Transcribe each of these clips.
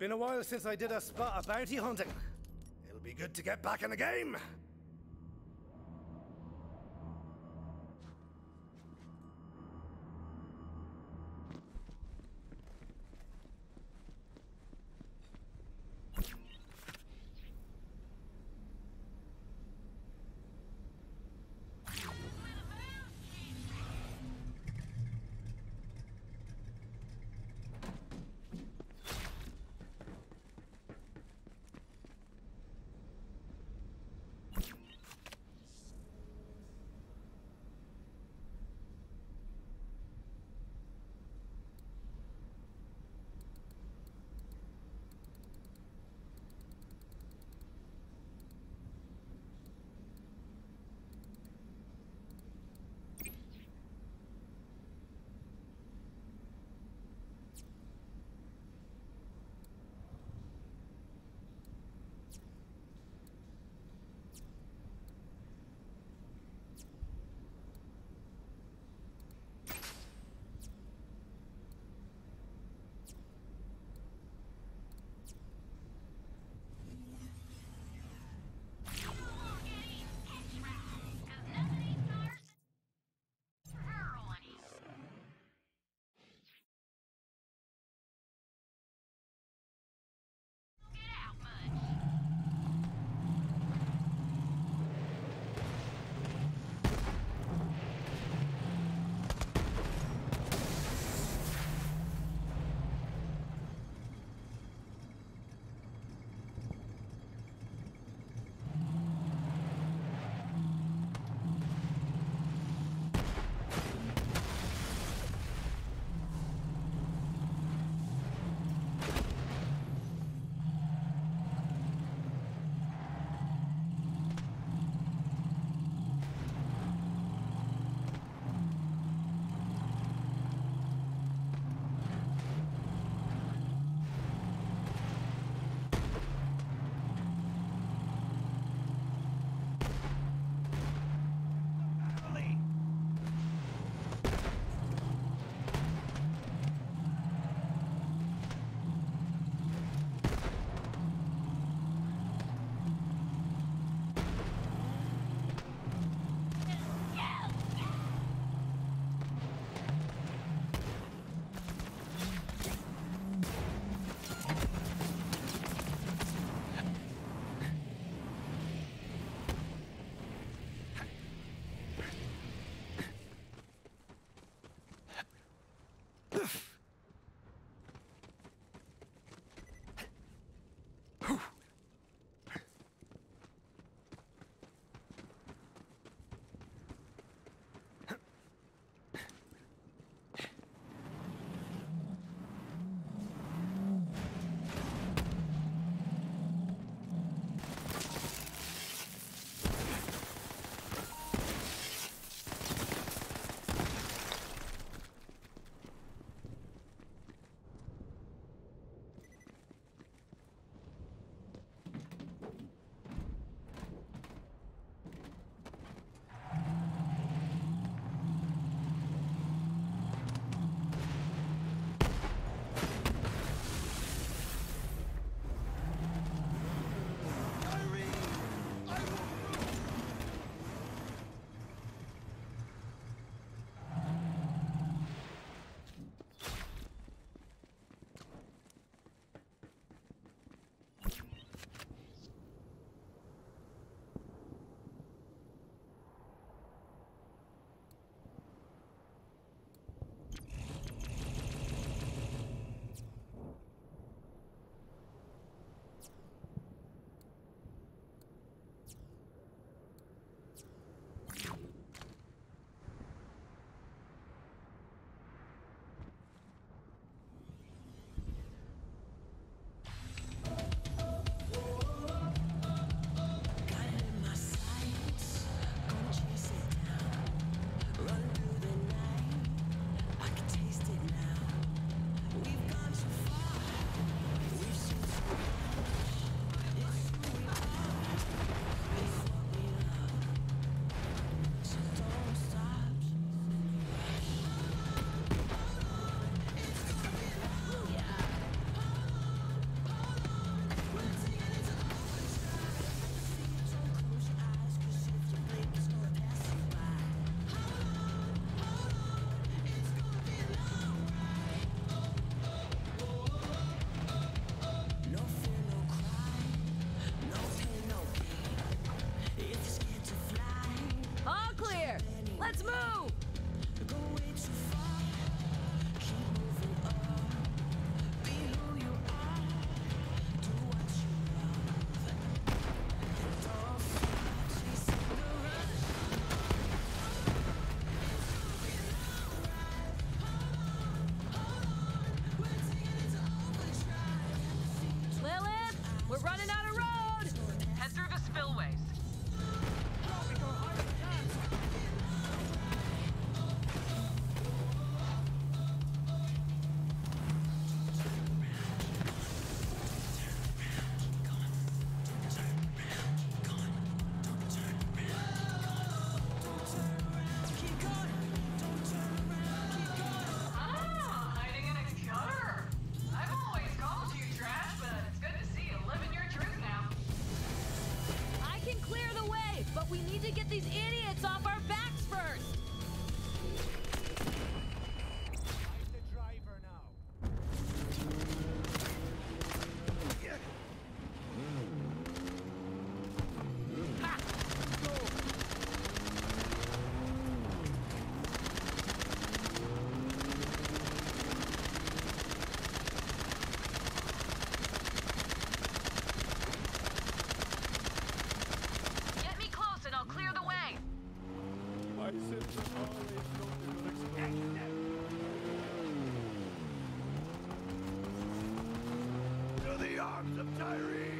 Been a while since I did a spot of bounty hunting. It'll be good to get back in the game. But we need to get these idiots off our backs first! I'm the driver now. Ha! Get me close and I'll clear the way! Why is it that always something unexpected? To the arms of Tyree!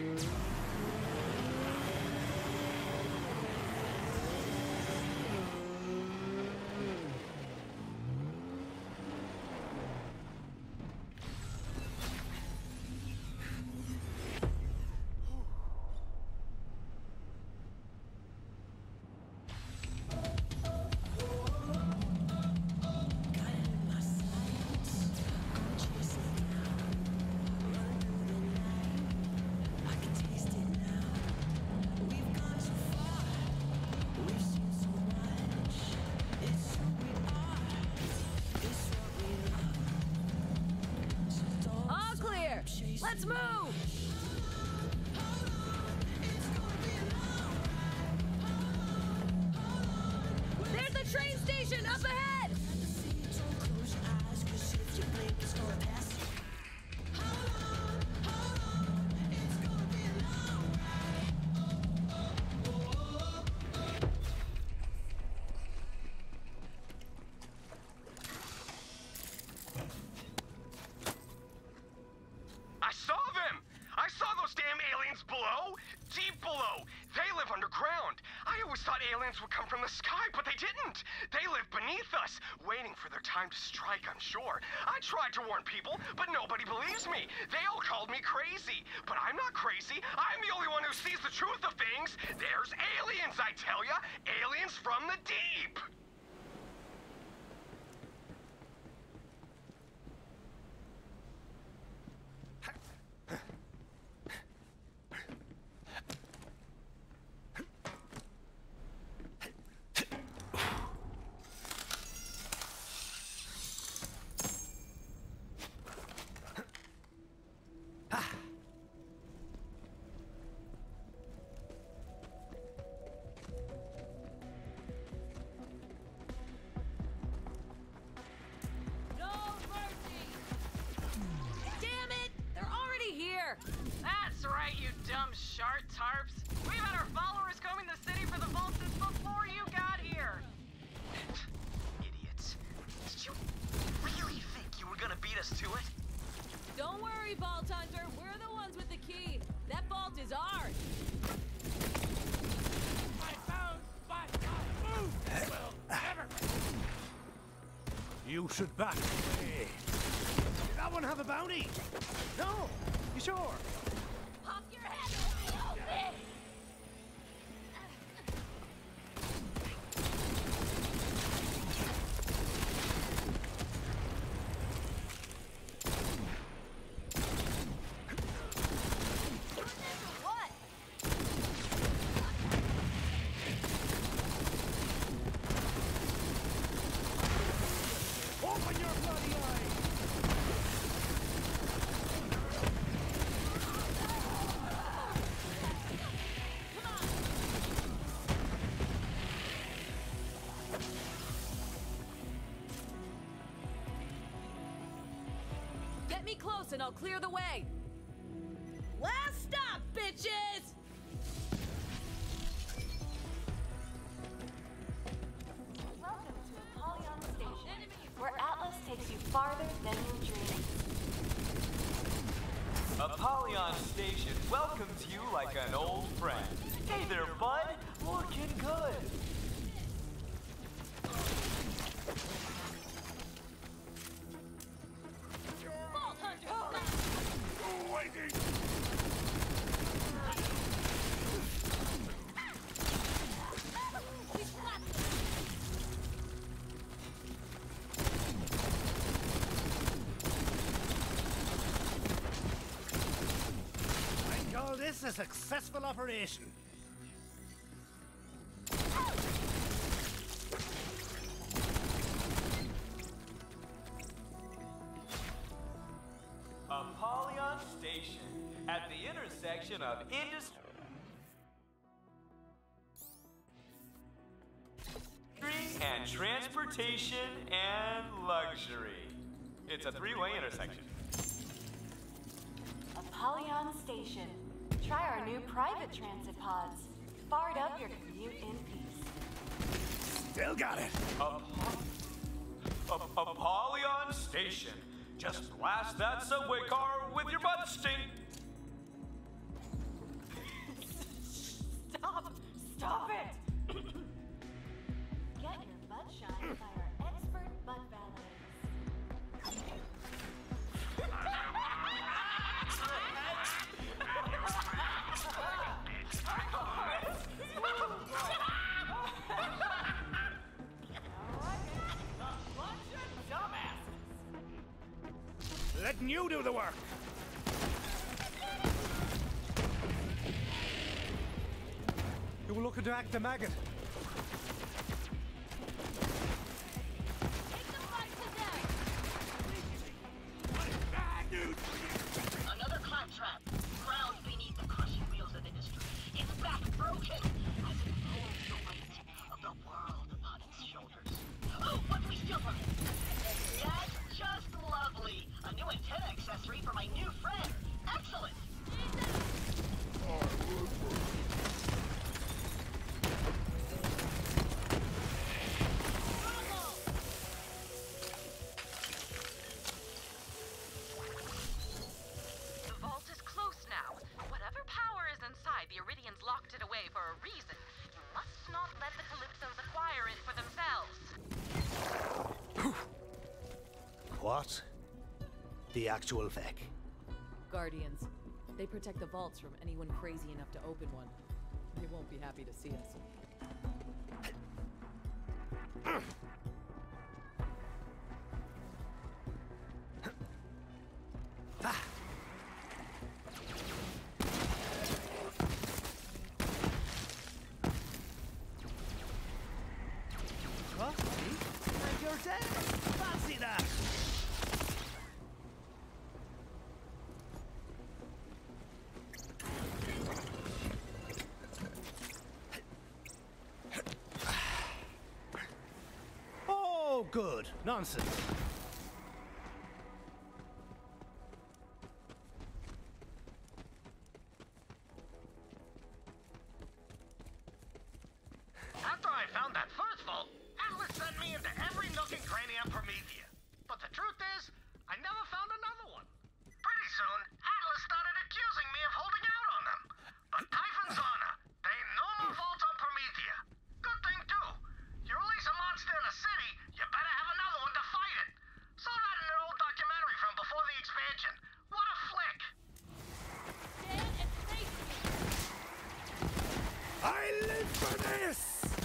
All clear! Let's move! There's the train station up ahead! I saw them! I saw those damn aliens below! Deep below! They live underground! I always thought aliens would come from the sky, but they didn't! They live beneath us, waiting for their time to strike, I'm sure. I tried to warn people, but nobody believes me. They all called me crazy. But I'm not crazy. I'm the only one who sees the truth of things. There's aliens, I tell ya! Aliens from the deep! No mercy! Damn it! They're already here! That's right, you dumb shart tarps. We've had our followers combing the city for the vault since before you got here. Idiots. Did you really think you were gonna beat us to it? Don't worry, Vault Hunter. We're the ones with the key. That vault is ours. You should back away. Did that one have a bounty? No. You sure? Pop your head open! What? Open your bloody eyes! Get me close and I'll clear the way. Last stop, bitches! Welcome to Apollyon Station, where Atlas takes you farther than your dreams. Apollyon Station welcomes you like an old friend. Hey there, bud. Looking good. Vault Hunter! Waiting! He's flat! I call this a successful operation. intersection of industry and transportation and luxury. It's a three-way intersection. Apollyon Station. Try our new private transit pods. Fart up your commute in peace. Still got it. Apollyon Station. Just blast that subway car with your butt stink. Stop it! Get your butt shined by our expert butt valets. Letting you do the work. You were looking to act a maggot. Another claptrap. Ground beneath the crushing wheels of industry. Its back broken as it holds the weight of the world upon its shoulders. Oh, what do we steal from it? Yes, just lovely. A new antenna accessory for my new friend. Excellent. The vault is close now. Whatever power is inside, the Iridians locked it away for a reason. You must not let the Calypsos acquire it for themselves. What? The actual Vec. Guardians. They protect the vaults from anyone crazy enough to open one. They won't be happy to see us. What? And you're dead? Fancy that! Oh, good. Nonsense. After I found that first vault, Atlas sent me into every nook and cranny on Promethea. But the truth is, I never found another one. Pretty soon, Atlas started accusing me of holding out on them. But Typhon's honor, there ain't no more vaults on Promethea. Good thing, too. You release a monster in a city, you better have another one to fight it. Saw that in an old documentary from before the expansion. What a flick! Stand and face me! I live for this!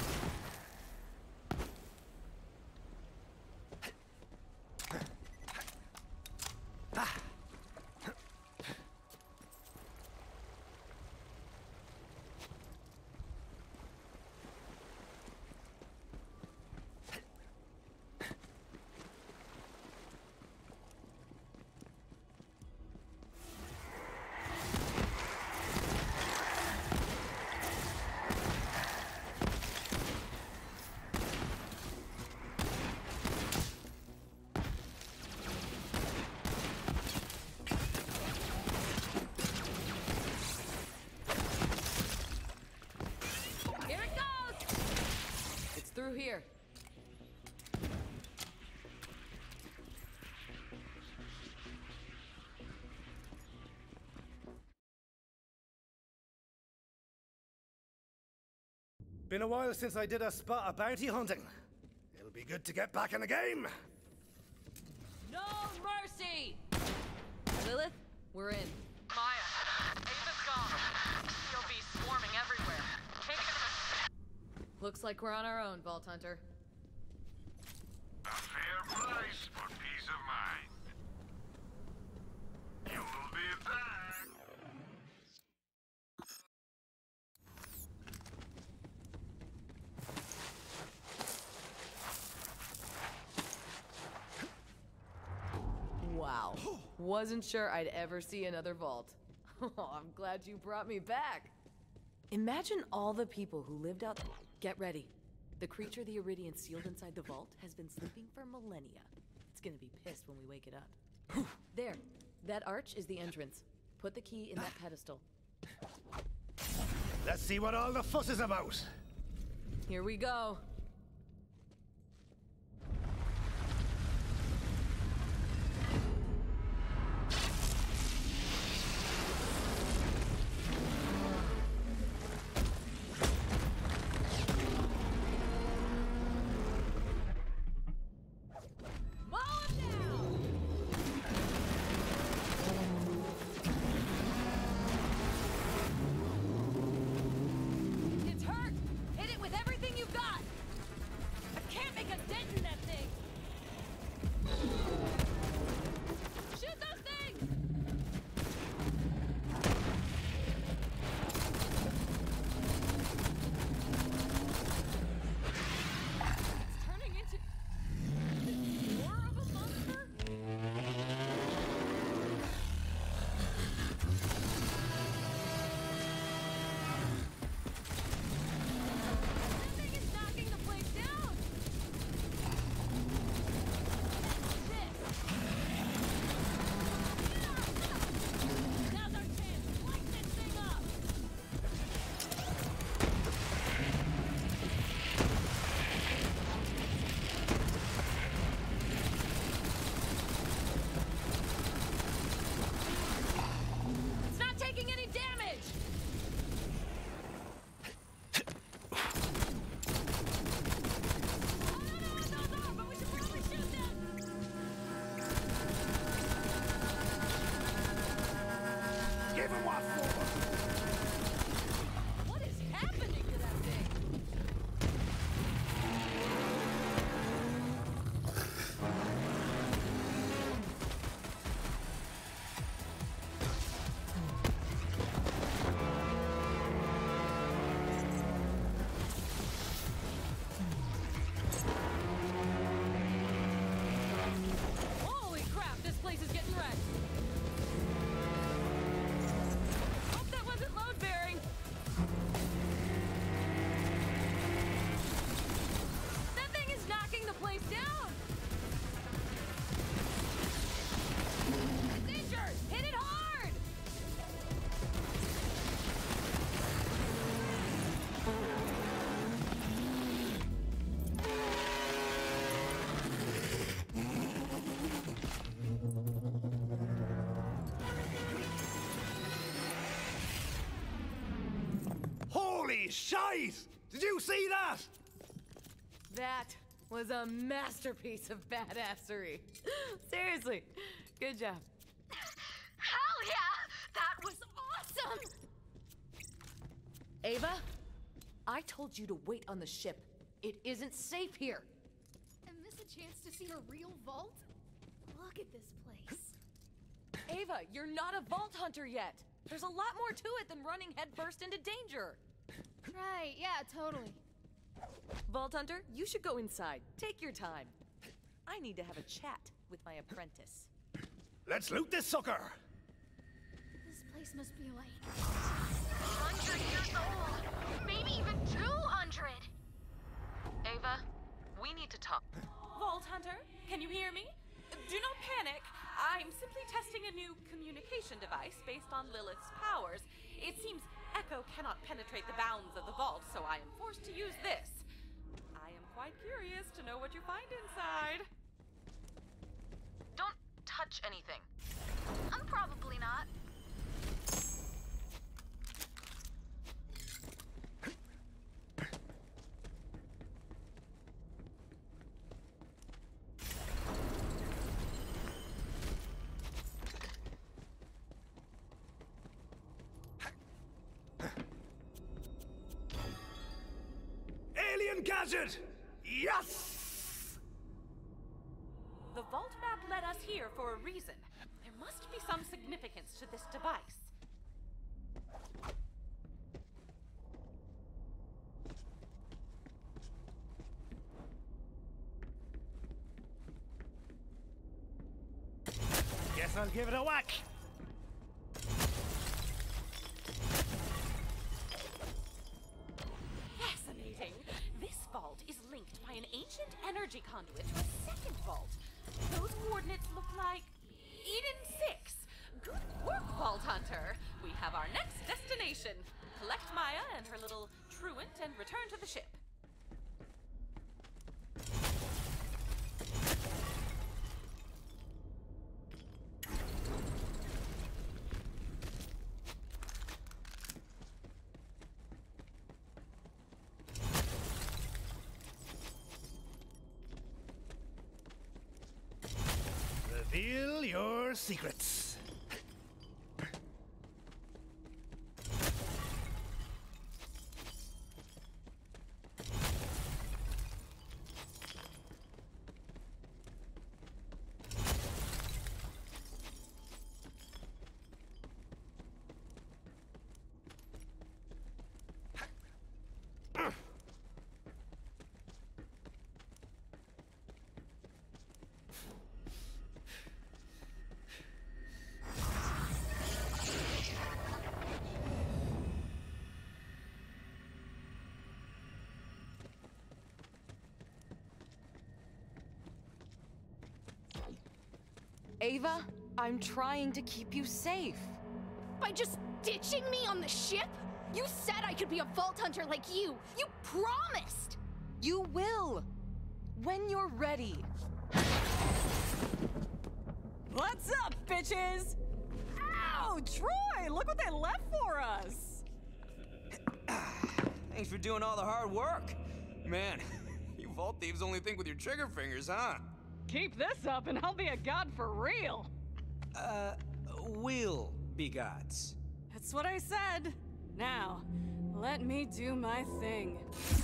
Here it goes! It's through here. Been a while since I did a spot of bounty hunting. It'll be good to get back in the game. No mercy! Lilith, we're in. Maya, Ava's gone. You'll be swarming everywhere. Take care of Looks like we're on our own, Vault Hunter. A fair price for peace of mind. You will be back. Wow. Wasn't sure I'd ever see another vault. Oh, I'm glad you brought me back. Imagine all the people who lived out... Get ready. The creature the Iridian sealed inside the vault has been sleeping for millennia. It's gonna be pissed when we wake it up. There. That arch is the entrance. Put the key in that pedestal. Let's see what all the fuss is about. Here we go. What is happening to that thing? Holy crap, this place is getting wrecked. Hope that wasn't load bearing. That thing is knocking the place down. It's injured. Hit it hard. Holy shite! Did you see that? That was a masterpiece of badassery. Seriously, good job. Hell yeah! That was awesome! Ava, I told you to wait on the ship. It isn't safe here. And this a chance to see a real vault? Look at this place. Ava, you're not a vault hunter yet. There's a lot more to it than running headfirst into danger. Right, yeah, totally. Vault hunter, you should go inside. Take your time. I need to have a chat with my apprentice. Let's loot this sucker! This place must be like... 100 years old! Maybe even 200! Ava, we need to talk. Vault Hunter, can you hear me? Do not panic. I'm simply testing a new communication device based on Lilith's powers. It seems Echo cannot penetrate the bounds of the vault, so I am forced to use this. I am quite curious to know what you find inside. Don't touch anything. I'm probably not. Alien gadget! Yes! The vault map led us here for a reason. There must be some significance to this device. Guess I'll give it a whack. collect Maya and her little truant and return to the ship. Reveal your secrets. Ava, I'm trying to keep you safe. By just ditching me on the ship? You said I could be a vault hunter like you! You promised! You will! When you're ready. What's up, bitches? Ow, Troy, look what they left for us! Thanks for doing all the hard work. Man, you vault thieves only think with your trigger fingers, huh? Keep this up and I'll be a god for real. We'll be gods. That's what I said. Now, let me do my thing.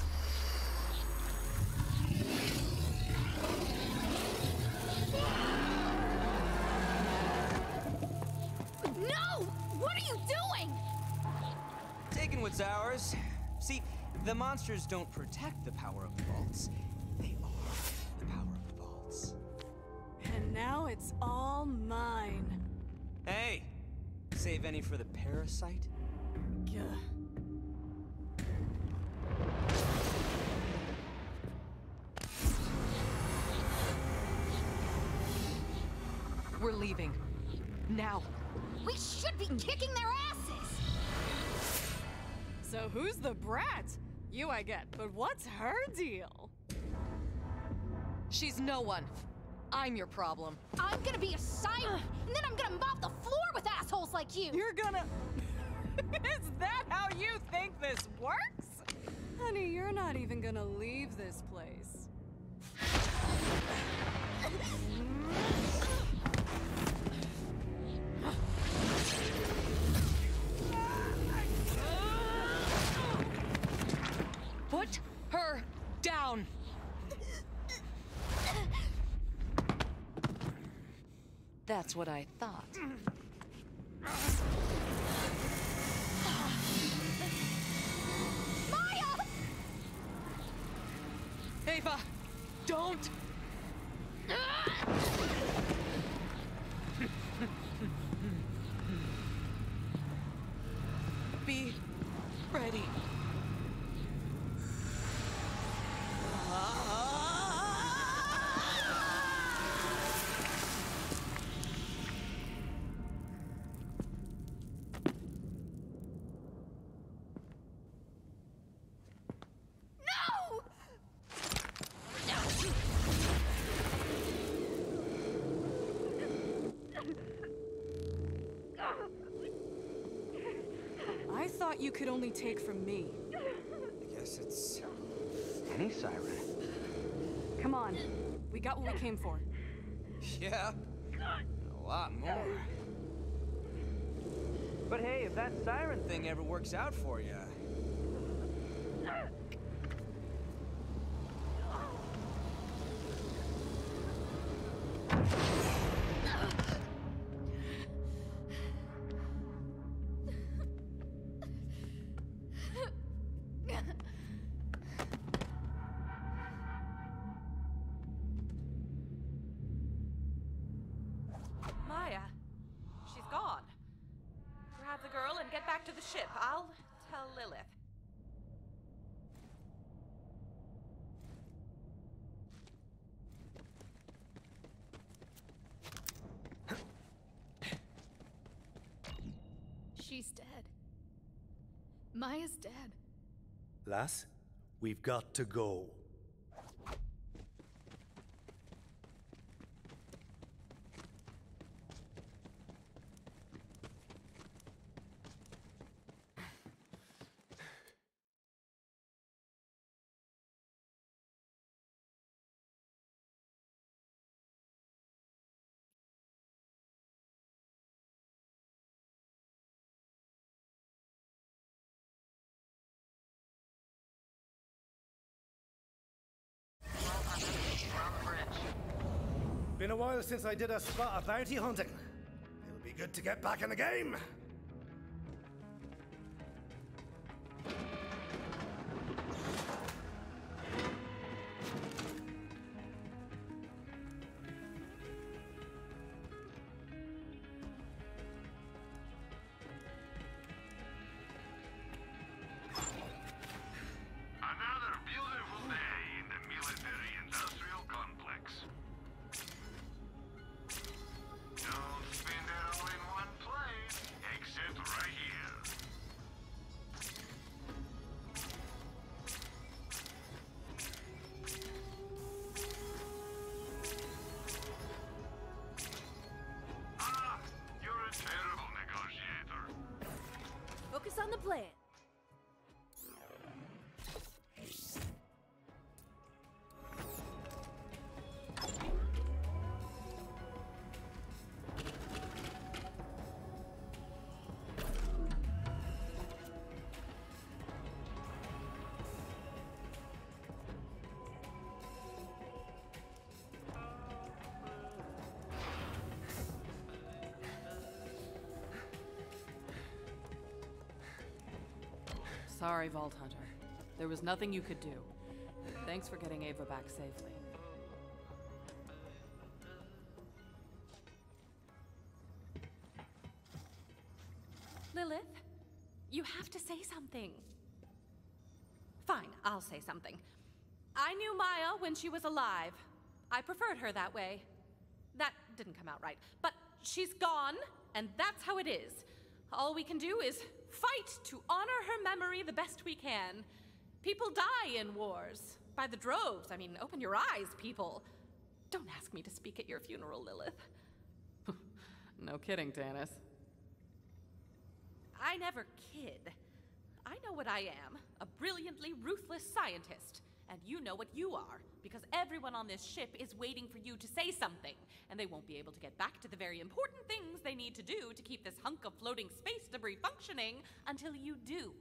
No! What are you doing? Taking what's ours. See, the monsters don't protect the power of the vaults. They are the power of the vaults. And now it's all mine. Hey, save any for the parasite? Gah. We're leaving. Now. We should be kicking their asses! So who's the brat? You I get, but what's her deal? She's no one. I'm your problem. I'm gonna be a siren, and then I'm gonna mop the floor with assholes like you! You're gonna... Is that how you think this works? Honey, you're not even gonna leave this place. Put her down. That's what I thought. Maya! Ava, don't! Be ready. I thought you could only take from me. I guess it's any siren. Come on. We got what we came for. Yeah, a lot more. But hey, if that siren thing ever works out for you... Maya, she's gone. Grab the girl and get back to the ship. I'll tell Lilith. She's dead. Maya's dead. Lass, we've got to go. Been a while since I did a spot of bounty hunting. It'll be good to get back in the game. Another beautiful day in the military-industrial complex. Don't spend it all in one place, except right here. Ah, you're a terrible negotiator. Focus on the plan. Sorry, Vault Hunter. There was nothing you could do. Thanks for getting Ava back safely. Lilith, you have to say something. Fine, I'll say something. I knew Maya when she was alive. I preferred her that way. That didn't come out right. But she's gone, and that's how it is. All we can do is fight to honor her memory the best we can. People die in wars. By the droves. I mean, open your eyes, people. Don't ask me to speak at your funeral, Lilith. No kidding, Tannis. I never kid. I know what I am, a brilliantly ruthless scientist. And you know what you are, because everyone on this ship is waiting for you to say something, and they won't be able to get back to the very important things they need to do to keep this hunk of floating space debris functioning until you do.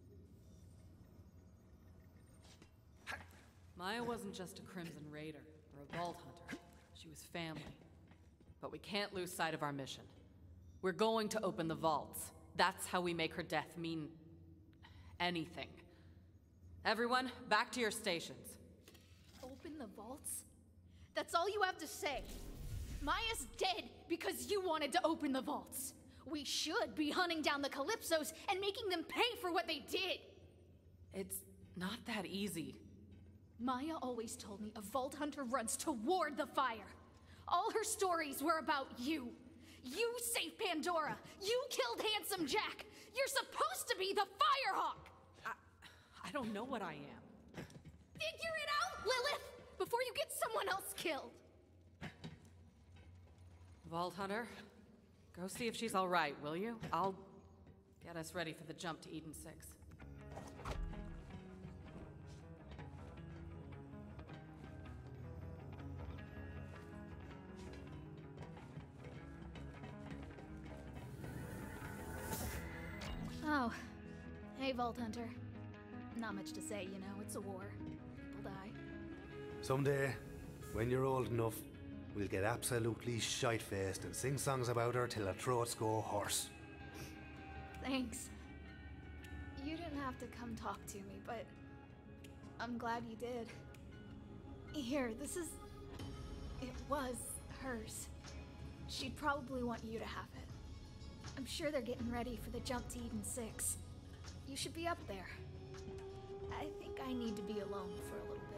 Maya wasn't just a Crimson Raider or a Vault Hunter. She was family. But we can't lose sight of our mission. We're going to open the vaults. That's how we make her death mean anything. Everyone, back to your stations. Open the vaults? That's all you have to say. Maya's dead because you wanted to open the vaults. We should be hunting down the Calypsos and making them pay for what they did. It's not that easy. Maya always told me a Vault Hunter runs toward the fire. All her stories were about you. You saved Pandora. You killed Handsome Jack. You're supposed to be the Firehawk. I don't know what I am. Figure it out, Lilith, before you get someone else killed. Vault Hunter, go see if she's all right, will you? I'll get us ready for the jump to Eden 6. Oh. Hey, Vault Hunter. Not much to say, you know, it's a war. People die. Someday, when you're old enough, we'll get absolutely shite-faced and sing songs about her till our throats go hoarse. Thanks. You didn't have to come talk to me, but I'm glad you did. Here, this is... It was hers. She'd probably want you to have it. I'm sure they're getting ready for the jump to Eden 6. You should be up there. I think I need to be alone for a little bit.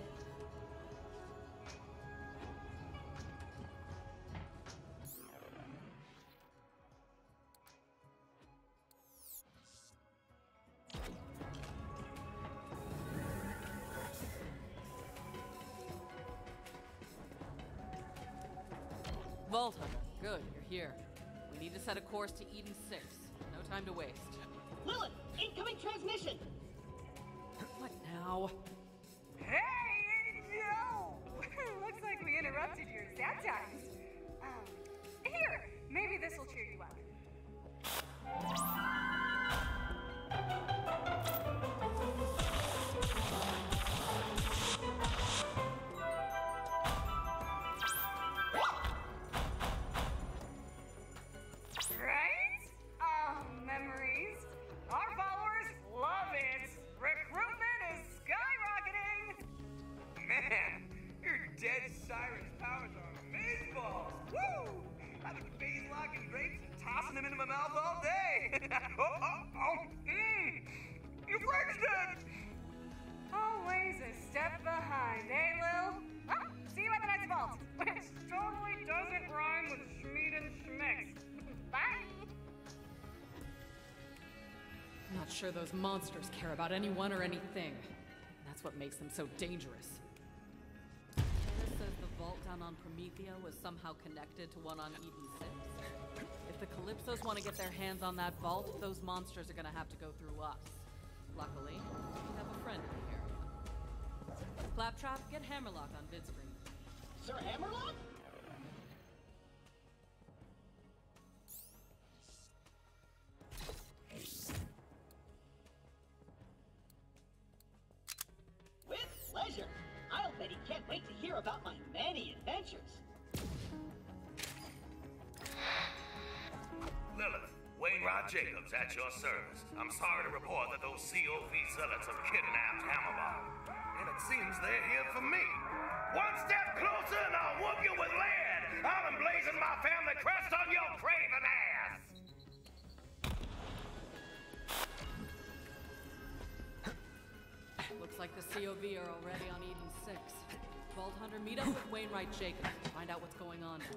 Vault Hunter. Good, you're here. We need to set a course to Eden 6. No time to waste. Lilith, incoming transmission! What now? Hey, yo! Looks like we interrupted your sad times. Here, maybe this will cheer you up. Right? Oh, memories. Our followers love it. Recruitment is skyrocketing. Man, your dead siren's powers are amazeballs. Woo! I've been phase locking grapes and tossing them into my mouth all day. Your friend's dead. Always a step behind, eh, Lil? Oh, see you at the next vault, which totally doesn't rhyme with Schmeed and Schmix. Bye. Not sure those monsters care about anyone or anything. That's what makes them so dangerous. Hannah says the vault down on Promethea was somehow connected to one on Eden 6. If the Calypsos want to get their hands on that vault, those monsters are gonna have to go through us. Luckily, we have a friend in the area. Claptrap, get Hammerlock on vid screen. Sir Hammerlock? With pleasure. I'll bet he can't wait to hear about my many adventures. Lilith, Wainwright Jacobs at your service. I'm sorry to report that those COV zealots have kidnapped Hammerlock. And it seems they're here for me. One step closer and I'll whoop you with lead. I'll emblazon my family crest on your craven ass. Looks like the COV are already on Eden 6. Vault Hunter, meet up with Wainwright Jacobs to find out what's going on.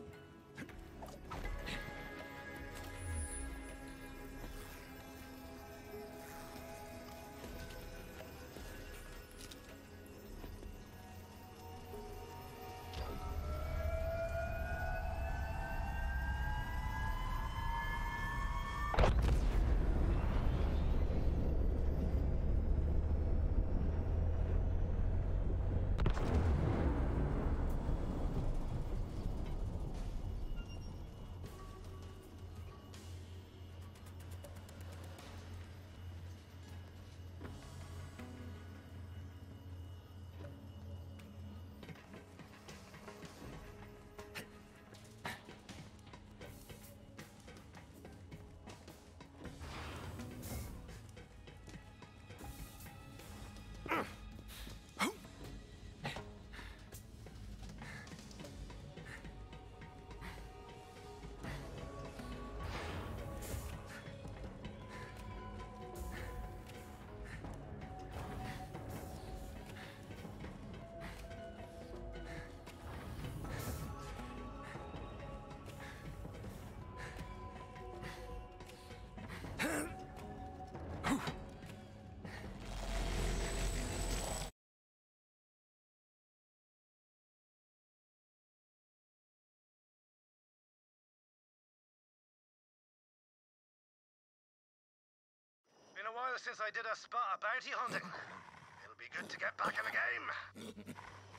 Been a while since I did a spot of bounty hunting. It'll be good to get back in the game.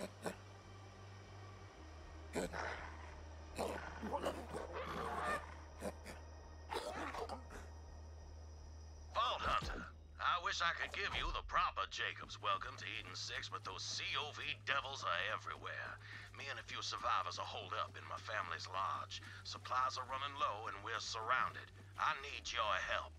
Vault Hunter, I wish I could give you the proper Jacob's welcome to Eden 6, but those COV devils are everywhere. Me and a few survivors are holed up in my family's lodge. Supplies are running low and we're surrounded. I need your help.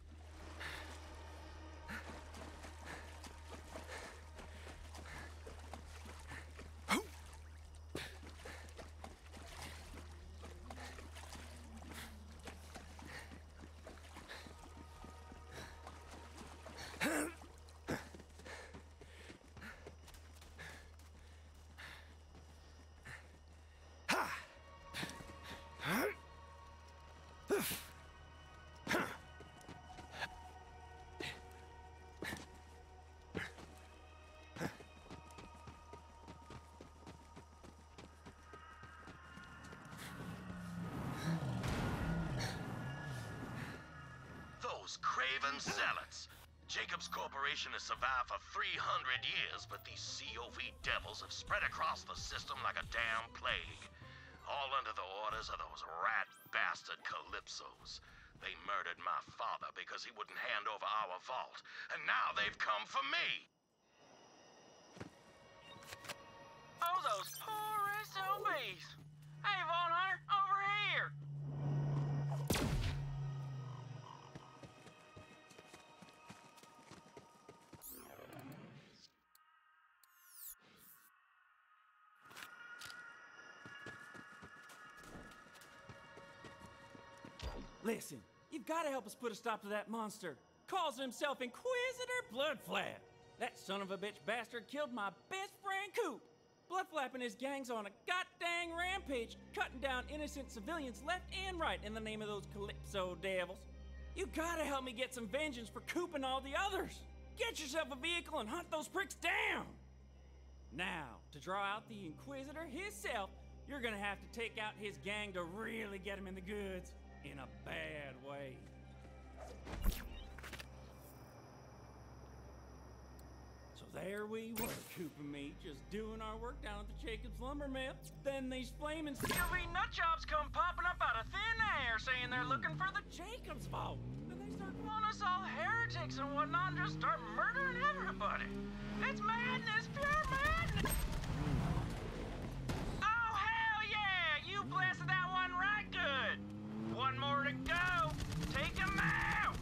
craven zealots. Jacobs Corporation has survived for 300 years, but these COV devils have spread across the system like a damn plague. All under the orders of those rat bastard Calypsos. They murdered my father because he wouldn't hand over our vault, and now they've come for me! Oh, those poor SOBs! Hey, Von Hunter, over here! Listen, you've got to help us put a stop to that monster. Calls himself Inquisitor Bloodflap. That son of a bitch bastard killed my best friend Coop. Bloodflap and his gang's on a goddamn rampage, cutting down innocent civilians left and right in the name of those Calypso devils. You gotta help me get some vengeance for Coop and all the others. Get yourself a vehicle and hunt those pricks down. Now, to draw out the Inquisitor himself, you're gonna have to take out his gang to really get him in the goods. In a bad way. So there we were, Coop and me, just doing our work down at the Jacobs lumber mill. Then these flaming COV nutjobs come popping up out of thin air saying they're looking for the Jacobs vault. And they start calling us all heretics and whatnot and just start murdering everybody. It's madness, pure madness! Oh, hell yeah! You blasted that one right good! One more to go! Take him out!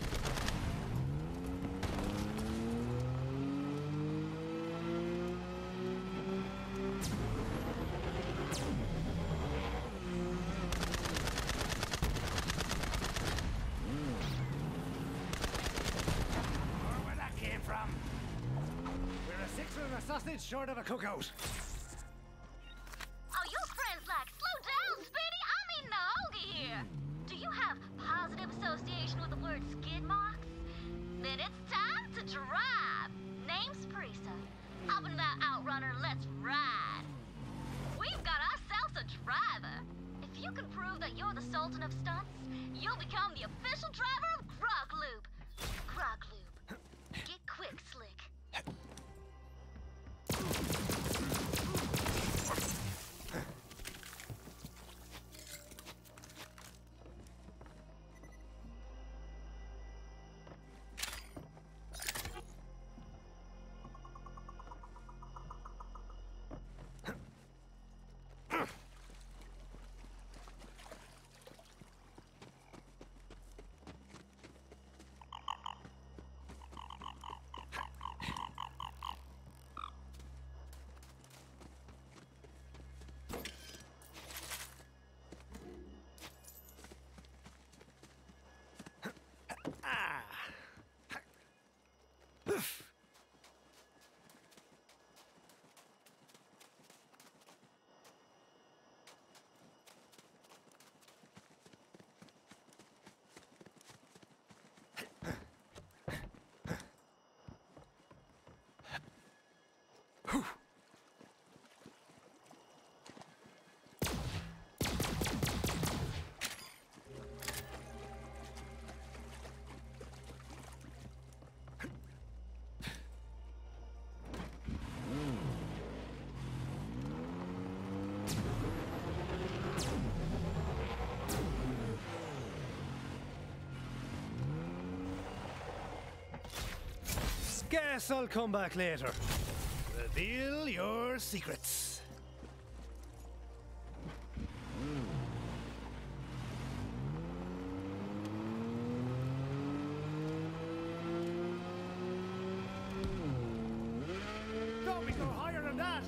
Where that came from? We're a sixer and a sausage short of a cookout. Oh, your friend's like, slow down, Speedy! I'm eating a hoagie here! Do you have positive association with the word skid marks? Then it's time to drive. Name's Prisa. Up in that outrunner, let's ride. We've got ourselves a driver. If you can prove that you're the Sultan of Stunts, you'll become the official driver of Grogloop. Grogloop. Get quick, Slick. Guess I'll come back later. Reveal your secrets. Don't be go higher than that.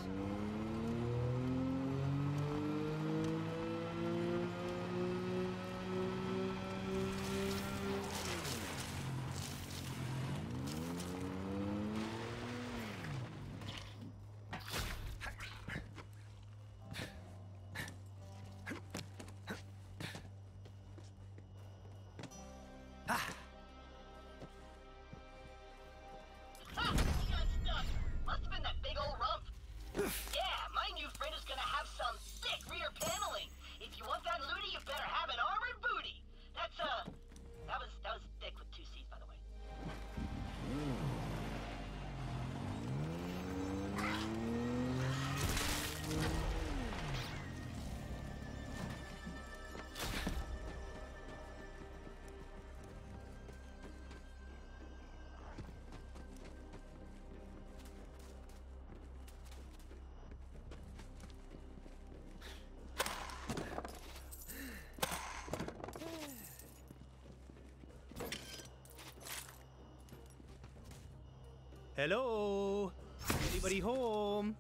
Hello? Anybody home?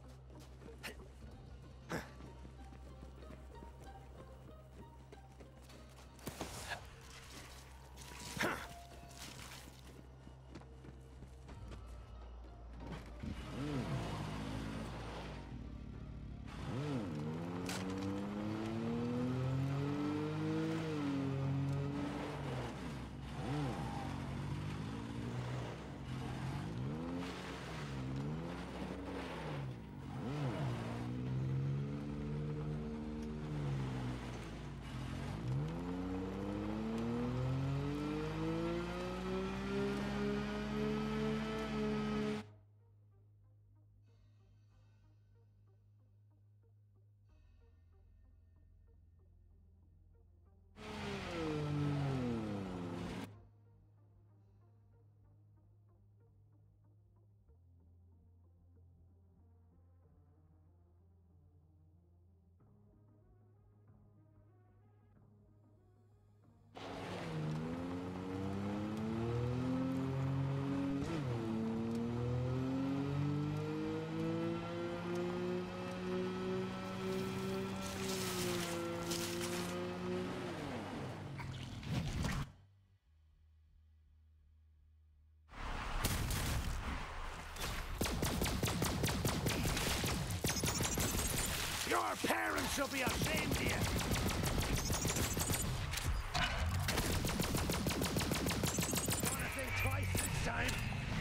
Your parents should be ashamed of you! Wanna think twice this time?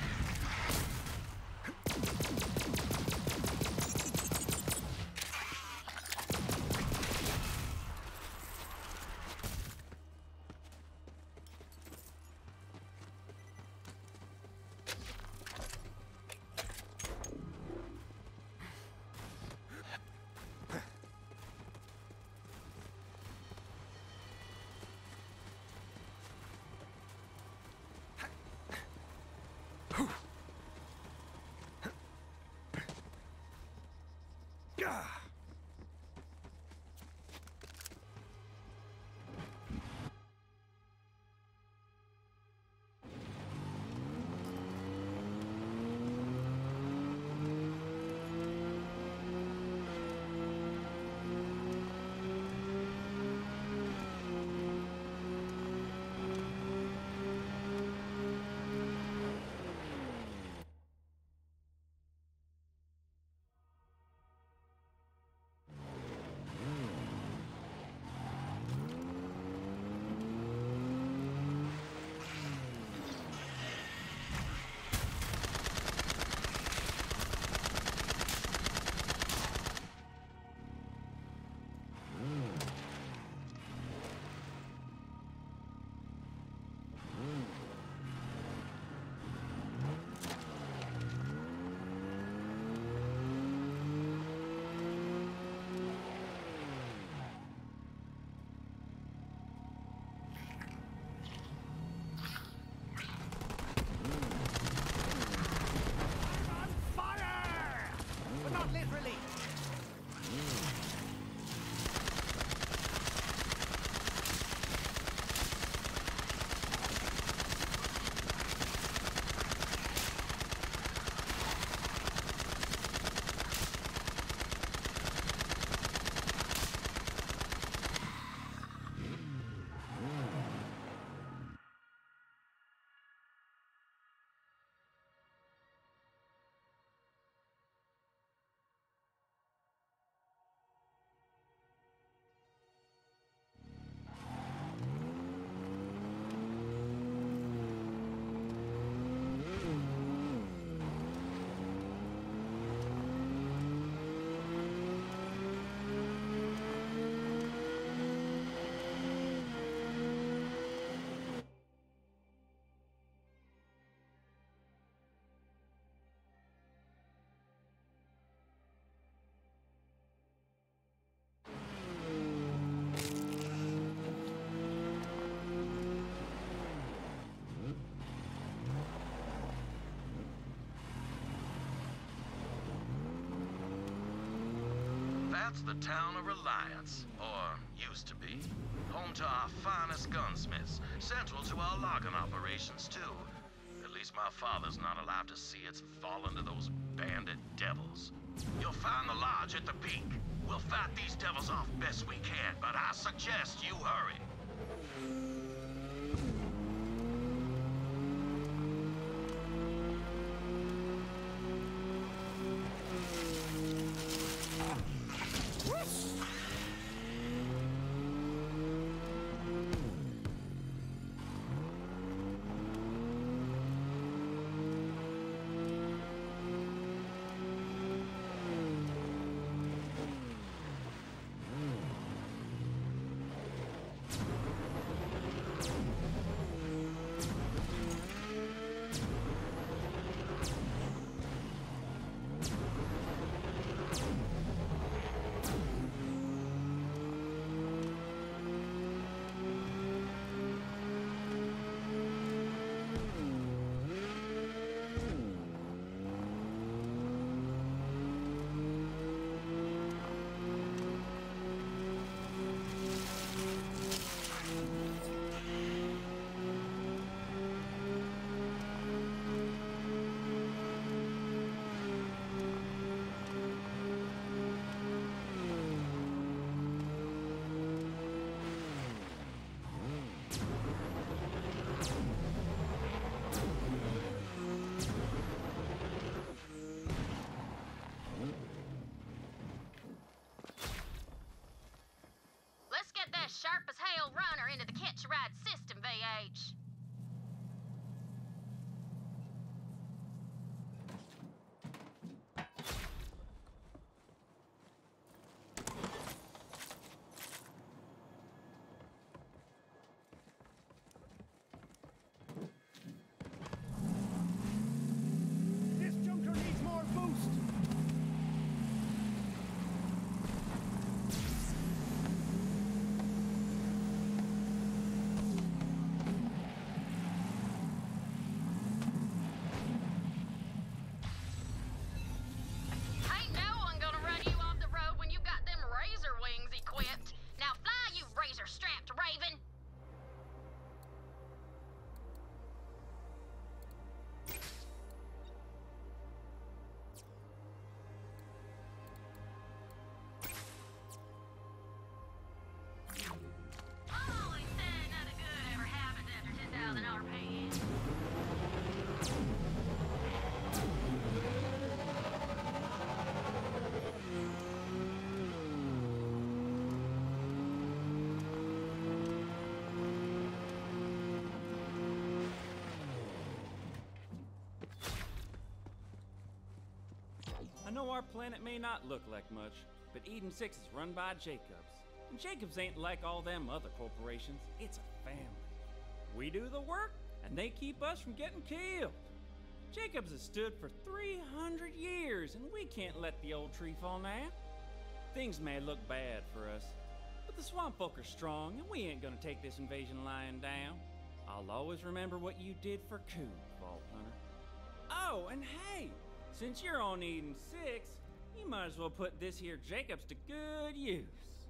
That's the town of Reliance, or used to be. Home to our finest gunsmiths, central to our logging operations, too. At least case my father's not alive to see it's fallen to those bandit devils. You'll find the lodge at the peak. We'll fight these devils off best we can, but I suggest you hurry. Sharp as hell runner into the catch-a-ride system, VH. This junker needs more boost. Ain't no one gonna run you off the road when you got them razor wings equipped. Now fly, you razor-strapped raven! I've always said nothing good ever happens after 10,000 RPM. I know our planet may not look like much, but Eden 6 is run by Jacobs. And Jacobs ain't like all them other corporations. It's a family. We do the work, and they keep us from getting killed. Jacobs has stood for 300 years, and we can't let the old tree fall now. Things may look bad for us, but the swamp folk are strong, and we ain't gonna take this invasion lying down. I'll always remember what you did for Coop, Vault Hunter. Oh, and hey, since you're on Eden 6, you might as well put this here Jacobs to good use.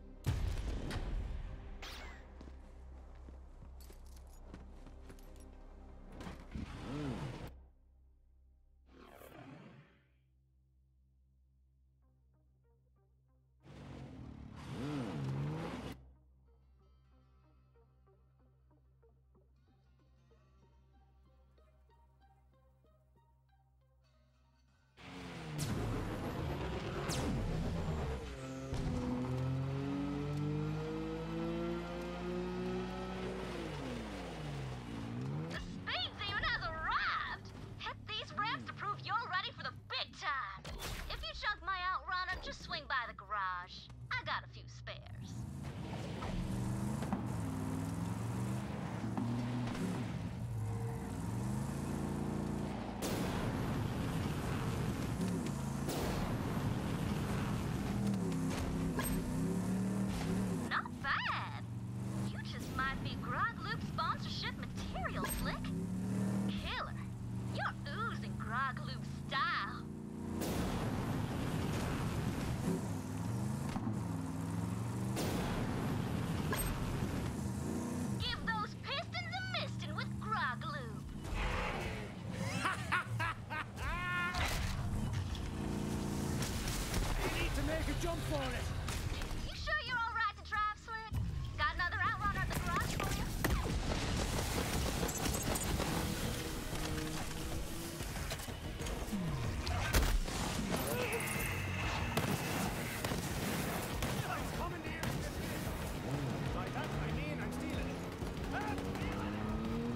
Just swing by the garage. I got a few spares. jump for it! You sure you're all right to drive, Slick? Got another outrunner at the garage for you? It's coming to you! By that I mean I'm stealing it. I'm stealing it!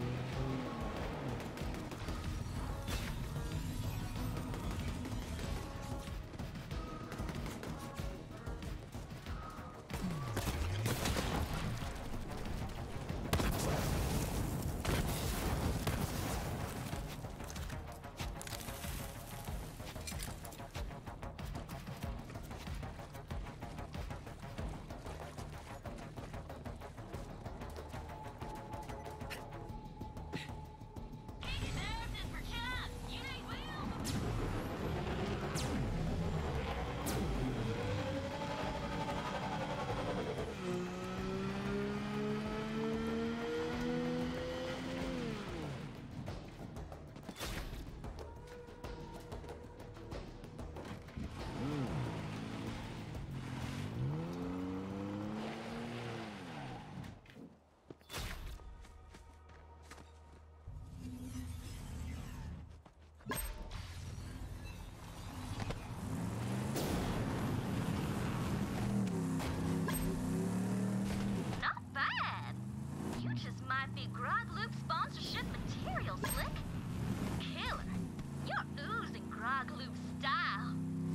Not bad. You just might be Grog Loop sponsorship material, Slick. Killer. You're oozing Grog Loop style.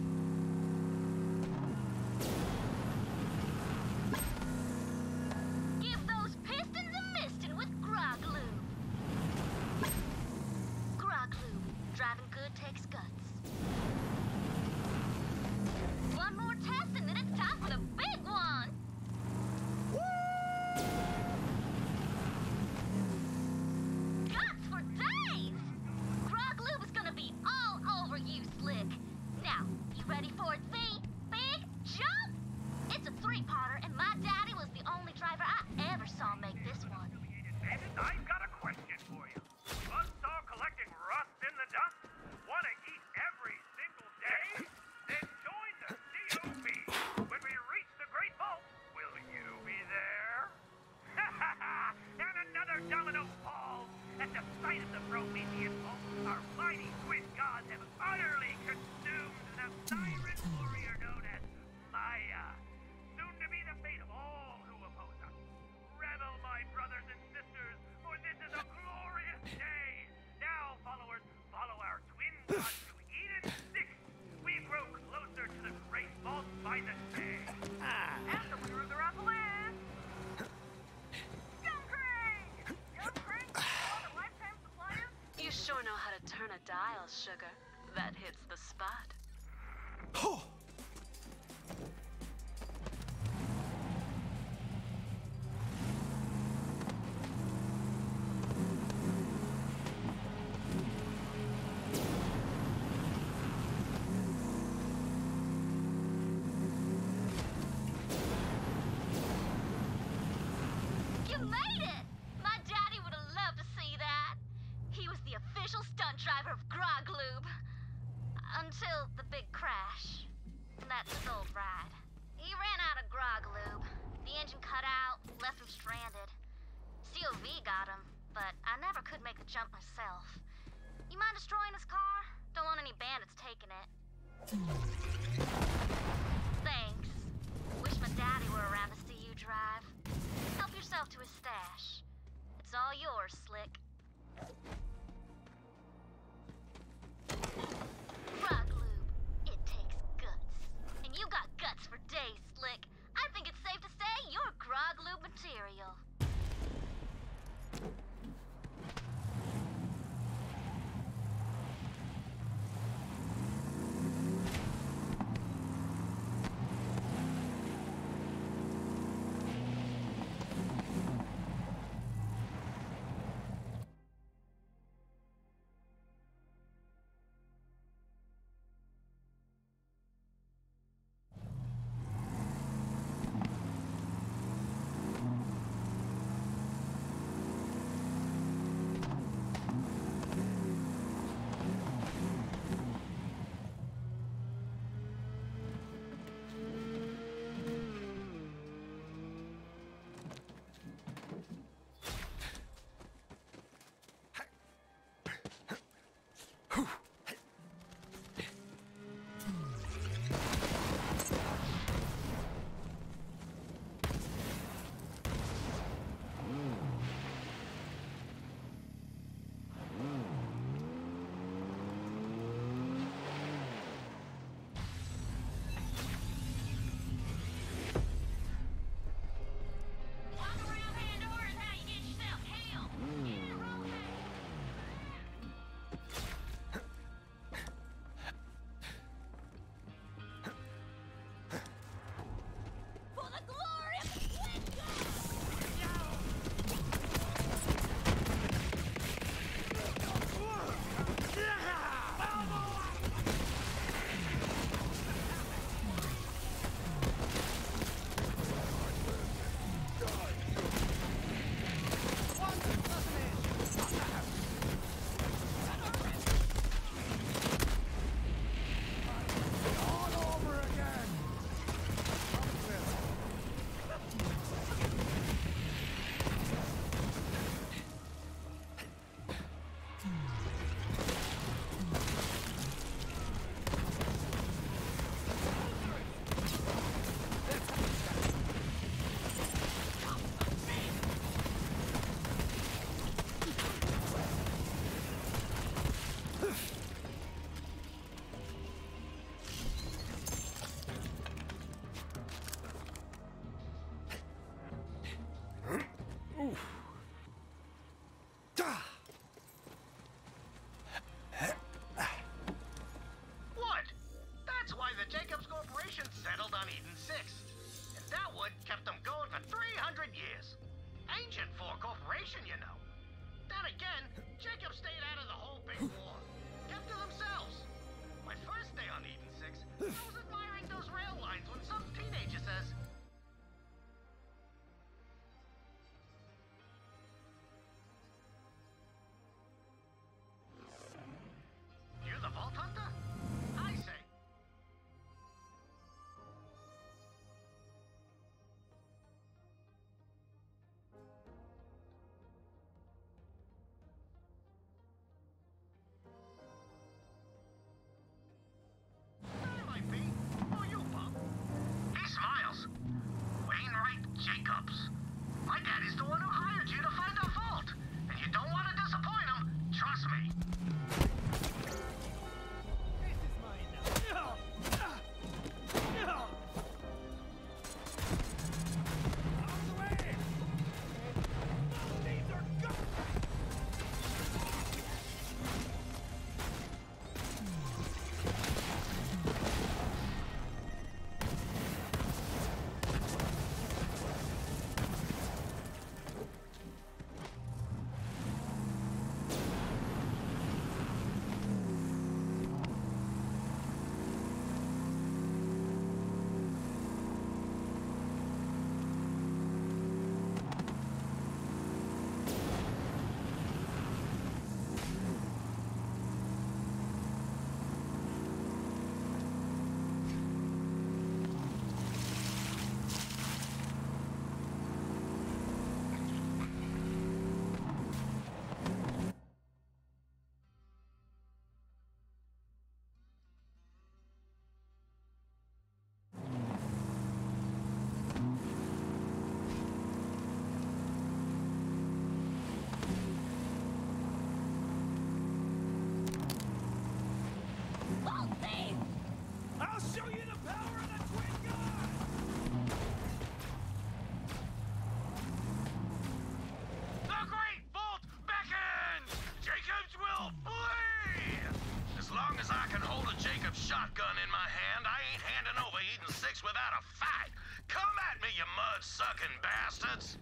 Give those pistons a misting with Grog Loop. Grog Loop. Driving good takes guts. One more test and then it's time for the big one. Guts for days! Grog Lube is gonna be all over you, Slick. Now, you ready for the big jump? It's a three-parter, and my daddy was the only driver I ever saw make this one. Bandit, I've got a question for you. Buzzsaw collecting rust in the dust? Wanna eat every single day? Then join the COV. When we reach the Great Vault, will you be there? And another domino falls. At the sight of the Promethean vault, our mighty twin gods have utterly consumed the siren warrior known as Maya. Soon to be the fate of all who oppose us. Rebel, my brothers and sisters, for this is a glorious day. Now, followers, follow our twin gods to Eden 6. We grow closer to the Great Vault by the day. And the winner of the raffle is... Young Craig! Young Craig, all the lifetime suppliers. You sure know how to turn a dial, sugar. That hits the spot. You made it! My daddy would have loved to see that. He was the official stunt driver of Grog Lube. Until the big crash. That's his old ride. He ran out of Grog Lube. The engine cut out, left him stranded. COV got him, but I never could make the jump myself. You mind destroying his car? Don't want any bandits taking it. Thanks. Wish my daddy were around to see you drive. Help yourself to his stash. It's all yours, Slick. Grog Lube. It takes guts. And you got guts for days, Slick. I think it's safe to say you're Grog Lube material. the Jacobs Corporation settled on Eden 6. And that wood kept them going for 300 years. Ancient for a corporation, you know. Then again, Jacobs stayed out of the whole big war. Kept to themselves. My first day on Eden 6, I was admiring those rail lines when some teenager says, "You the Vault Hunter?" I say. That might be. Oh, you, Bob. He smiles. Wainwright Jacobs. My daddy's the one who hired you to find our vault. And you don't want to disappoint him. Trust me. I'll show you the power of the twin god! The Great Vault beckons! Jacobs will flee! As long as I can hold a Jacobs shotgun in my hand, I ain't handing over Eden 6 without a fight! Come at me, you mud-sucking bastards!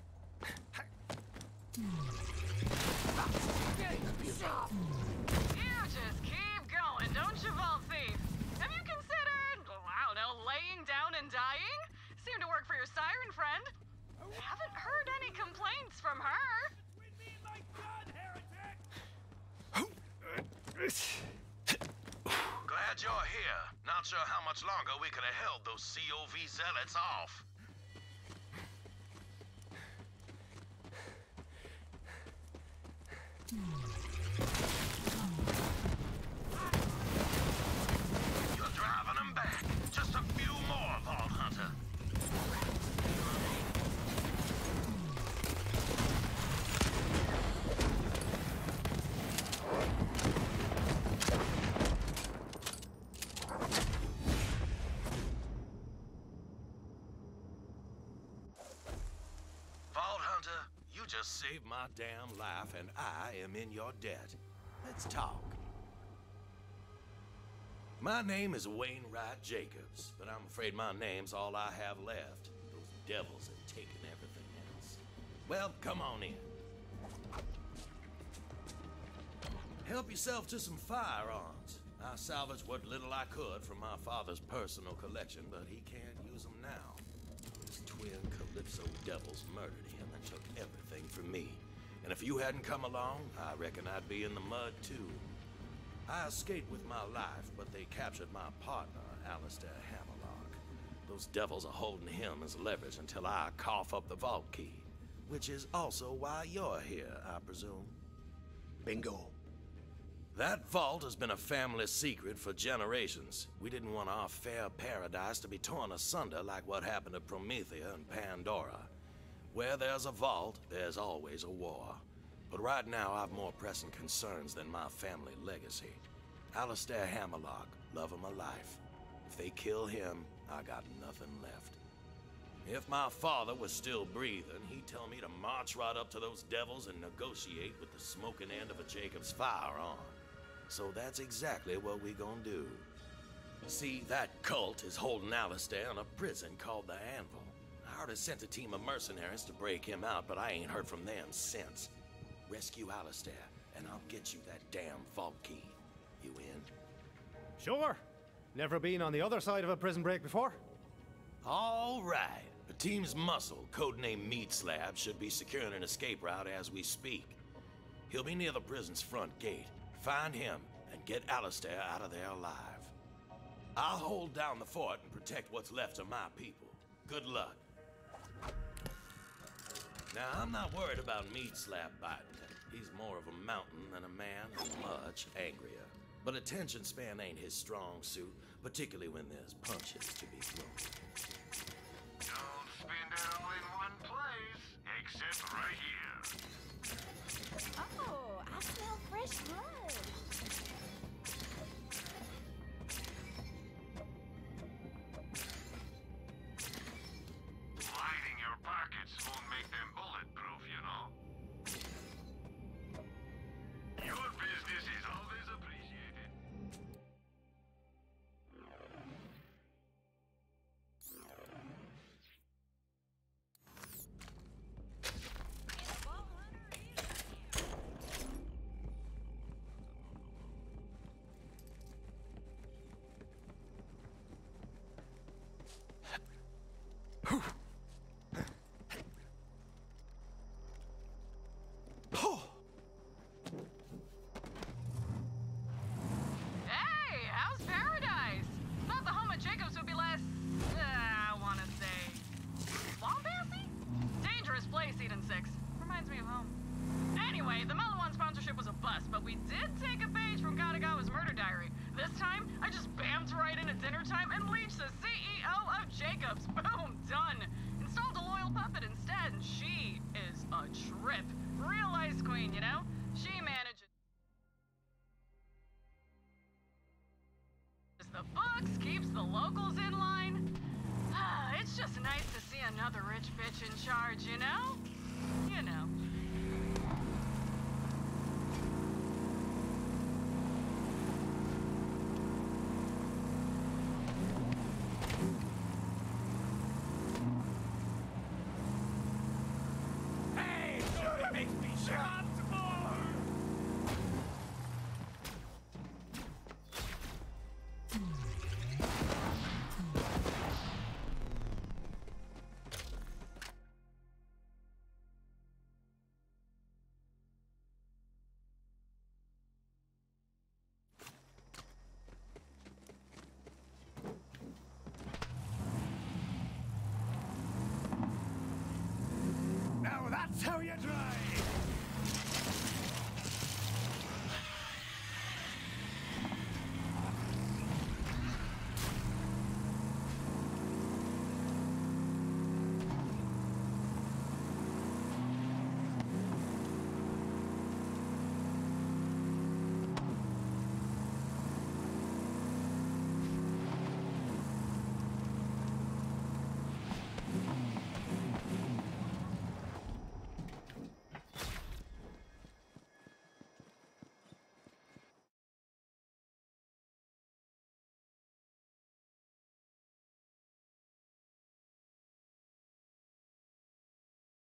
You just keep going, don't you, Vault Thief? Have you considered, I don't know, laying down and dying? Seemed to work for your siren friend. Haven't heard any complaints from her. Glad you're here. Not sure how much longer we could have held those COV zealots off. You're driving them back. Just a few more, Vault Hunter. Vault Hunter, you just saved my damn life, and I am in your debt. Let's talk. My name is Wainwright Jacobs, but I'm afraid my name's all I have left. Those devils have taken everything else. Well, come on in. Help yourself to some firearms. I salvaged what little I could from my father's personal collection, but he can't use them now. Those twin Calypso devils murdered him and took everything from me. And if you hadn't come along, I reckon I'd be in the mud too. I escaped with my life, but they captured my partner, Alistair Hammerlock. Those devils are holding him as leverage until I cough up the vault key. Which is also why you're here, I presume. Bingo. That vault has been a family secret for generations. We didn't want our fair paradise to be torn asunder like what happened to Promethea and Pandora. Where there's a vault, there's always a war. But right now, I've more pressing concerns than my family legacy. Alistair Hammerlock, love of my life. If they kill him, I got nothing left. If my father was still breathing, he'd tell me to march right up to those devils and negotiate with the smoking end of a Jacobs firearm. So that's exactly what we gonna do. See, that cult is holding Alistair in a prison called the Anvil. I already sent a team of mercenaries to break him out, but I ain't heard from them since. Rescue Alistair, and I'll get you that damn vault key. You in? Sure. Never been on the other side of a prison break before? All right. The team's muscle, codenamed Meat Slab, should be securing an escape route as we speak. He'll be near the prison's front gate. Find him and get Alistair out of there alive. I'll hold down the fort and protect what's left of my people. Good luck. Now, I'm not worried about Meat Slab biting. He's more of a mountain than a man, and much angrier. But attention span ain't his strong suit, particularly when there's punches to be thrown. Don't spend it all in one place, except right here. Oh, I smell fresh blood. Lining your pockets won't make them bulletproof, you know. Your business is always appreciated. Hey, how's paradise? Thought the home of Jacobs would be less, I wanna say, bombasty? Dangerous place, Eden 6. Reminds me of home. Anyway, the Mellow One sponsorship was a bust, but we did take a page from Katagawa's murder diary. This time, I just bammed right in at dinner time and leached the CEO of Jacobs. Boom, done. Installed a loyal puppet instead, and she is a trip. Real ice queen, you know? She manages the books, keeps the locals in line. It's just nice to see another rich bitch in charge, you know? You know. Hey, Jody makes me shot more! Now that's how you drive!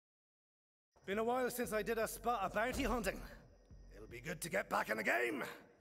Been a while since I did a spot of bounty hunting. It'll be good to get back in the game.